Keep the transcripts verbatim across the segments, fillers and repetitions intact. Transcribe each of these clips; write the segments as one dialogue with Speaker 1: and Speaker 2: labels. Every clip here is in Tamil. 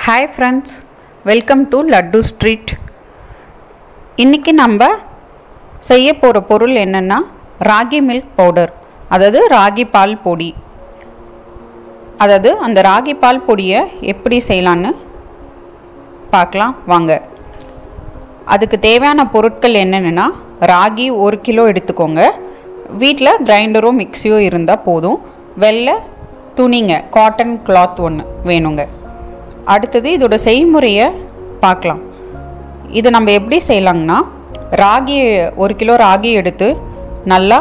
Speaker 1: Hi friends, welcome to Laddu Street. இன்னைக்கு நம்ம செய்ய போற பொருள் என்னன்னா ராகி மில்க் பவுடர், அதாவது ராகி பால் பொடி. அதாவது அந்த ராகி பால் பொடியை எப்படி செய்யலாம்னு பார்க்கலாம் வாங்க. அதுக்கு தேவையான பொருட்கள் என்னென்னா ராகி ஒரு கிலோ எடுத்துக்கோங்க. வீட்டில் கிரைண்டரோ மிக்ஸியோ இருந்தால் போதும். வெள்ளை துணிங்க, காட்டன் கிளாத் ஒன்று வேணுங்க. அடுத்தது இதோட செய்முறையை பார்க்கலாம். இது நம்ம எப்படி செய்யலாங்கன்னா, ராகி ஒரு கிலோ ராகி எடுத்து நல்லா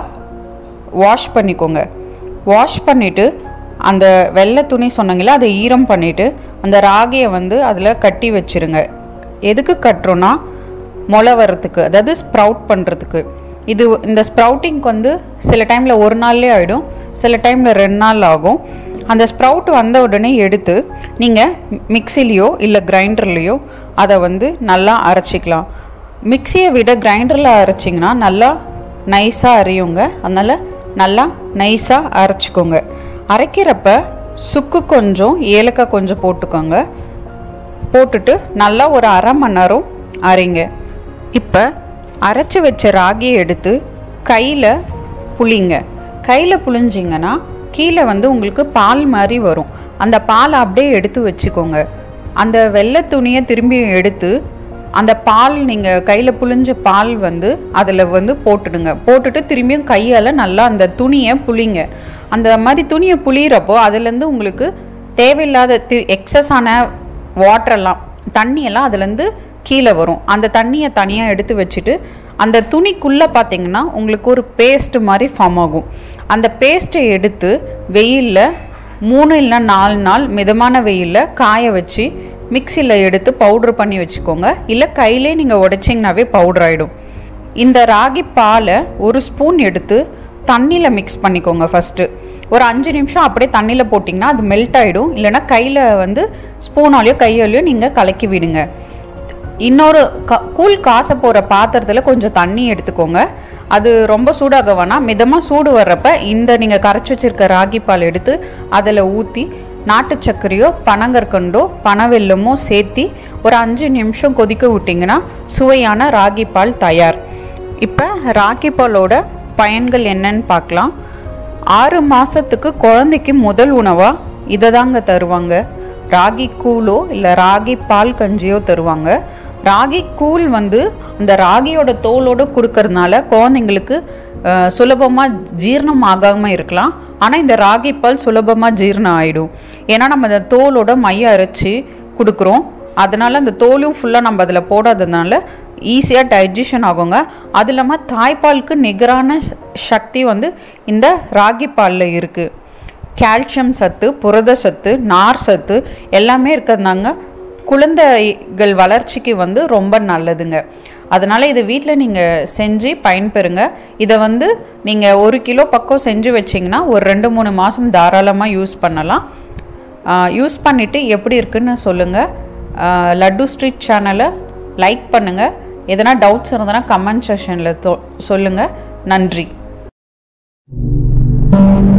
Speaker 1: வாஷ் பண்ணிக்கோங்க. வாஷ் பண்ணிவிட்டு அந்த வெள்ளை துணி சொன்னீங்களா, அதை ஈரம் பண்ணிவிட்டு அந்த ராகியை வந்து அதில் கட்டி வச்சுருங்க. எதுக்கு கட்டுறோன்னா முளை வரத்துக்கு, அதாவது ஸ்ப்ரவுட் பண்ணுறதுக்கு. இது இந்த ஸ்ப்ரவுட்டிங்க்கு வந்து சில டைமில் ஒரு நாள்லேயே ஆகிடும், சில டைமில் ரெண்டு நாள் ஆகும். அந்த ஸ்ப்ரவுட் வந்த உடனே எடுத்து நீங்கள் மிக்சிலேயோ இல்லை கிரைண்டர்லேயோ அதை வந்து நல்லா அரைச்சிக்கலாம். மிக்சியை விட கிரைண்டரில் அரைச்சிங்கன்னா நல்லா நைஸாக அரையுங்க. அதனால் நல்லா நைஸாக அரைச்சிக்கோங்க. அரைக்கிறப்ப சுக்கு கொஞ்சம், ஏலக்காய் கொஞ்சம் போட்டுக்கோங்க. போட்டுட்டு நல்லா ஒரு அரை மணி நேரம் அரைங்க. இப்போ அரைச்சி வச்ச ராகியை எடுத்து கையில் புளிங்க. கையில் புளிஞ்சிங்கன்னா கீழே வந்து உங்களுக்கு பால் மாதிரி வரும். அந்த பாலை அப்படியே எடுத்து வச்சுக்கோங்க. அந்த வெள்ளை துணியை திரும்பி எடுத்து அந்த பால், நீங்கள் கையில் புளிஞ்ச பால் வந்து அதில் வந்து போட்டுடுங்க. போட்டுட்டு திரும்பியும் கையால் நல்லா அந்த துணியை புளிங்க. அந்த மாதிரி துணியை புளிகிறப்போ அதுலேருந்து உங்களுக்கு தேவையில்லாத தி எக்ஸஸான வாட்டரெல்லாம், தண்ணியெல்லாம் அதுலேருந்து கீழே வரும். அந்த தண்ணியை தனியாக எடுத்து வச்சுட்டு அந்த துணிக்குள்ளே பார்த்திங்கன்னா உங்களுக்கு ஒரு பேஸ்ட்டு மாதிரி ஃபார்ம் ஆகும். அந்த பேஸ்ட்டை எடுத்து வெயிலில் மூணு இல்லை நாலு நாள் மிதமான வெயிலில் காய வச்சு மிக்சியில் எடுத்து பவுட்ரு பண்ணி வச்சுக்கோங்க. இல்லை கையிலே நீங்கள் உடைச்சிங்கனாவே பவுடர் ஆகிடும். இந்த ராகி பாலை ஒரு ஸ்பூன் எடுத்து தண்ணியில் மிக்ஸ் பண்ணிக்கோங்க. ஃபஸ்ட்டு ஒரு அஞ்சு நிமிஷம் அப்படியே தண்ணியில் போட்டிங்கன்னா அது மெல்ட் ஆகிடும். இல்லைனா கையில் வந்து ஸ்பூனாலேயோ கையாலேயோ நீங்கள் கலக்கி விடுங்க. இன்னொரு க கூழ் காச போகிற பாத்திரத்தில் கொஞ்சம் தண்ணி எடுத்துக்கோங்க. அது ரொம்ப சூடாக வேணாம், மிதமாக சூடு வர்றப்ப இந்த நீங்கள் கரைச்சி வச்சுருக்க ராகி பால் எடுத்து அதில் ஊற்றி நாட்டு சர்க்கரையோ பனங்கற்கண்டோ பனவெல்லமோ சேர்த்தி ஒரு அஞ்சு நிமிஷம் கொதிக்க விட்டிங்கன்னா சுவையான ராகி பால் தயார். இப்போ ராகி பாலோட பயன்கள் என்னன்னு பார்க்கலாம். ஆறு மாதத்துக்கு குழந்தைக்கு முதல் உணவாக இதை தாங்க தருவாங்க. ராகி கூழோ இல்லை ராகி பால் கஞ்சியோ தருவாங்க. ராகி கூழ் வந்து அந்த ராகியோட தோலோடு கொடுக்கறதுனால குழந்தைங்களுக்கு சுலபமாக ஜீரணம் ஆகாமல் இருக்கலாம். ஆனால் இந்த ராகி பால் சுலபமாக ஜீரணம் ஆகிடும். ஏன்னா நம்ம அந்த தோலோட மைய அரைச்சி கொடுக்குறோம். அதனால் அந்த தோலும் ஃபுல்லாக நம்ம அதில் போடாததுனால ஈஸியாக டைஜஷன் ஆகுங்க. அது இல்லாமல் தாய்ப்பாலுக்கு நிகரான சக்தி வந்து இந்த ராகி பாலில் இருக்குது. கால்சியம் சத்து, புரத சத்து, நார் சத்து எல்லாமே இருக்கிறதுனாங்க குழந்தைகள் வளர்ச்சிக்கு வந்து ரொம்ப நல்லதுங்க. அதனால் இதை வீட்டில் நீங்கள் செஞ்சு பயன்பெறுங்க. இதை வந்து நீங்கள் ஒரு கிலோ பக்கம் செஞ்சு வச்சிங்கன்னா ஒரு ரெண்டு மூணு மாதம் தாராளமாக யூஸ் பண்ணலாம். யூஸ் பண்ணிவிட்டு எப்படி இருக்குன்னு சொல்லுங்கள். லட்டு ஸ்ட்ரீட் சேனலை லைக் பண்ணுங்கள். எதனா டவுட்ஸ் இருந்ததுன்னா கமெண்ட் செக்ஷனில் சொல்லுங்கள். நன்றி.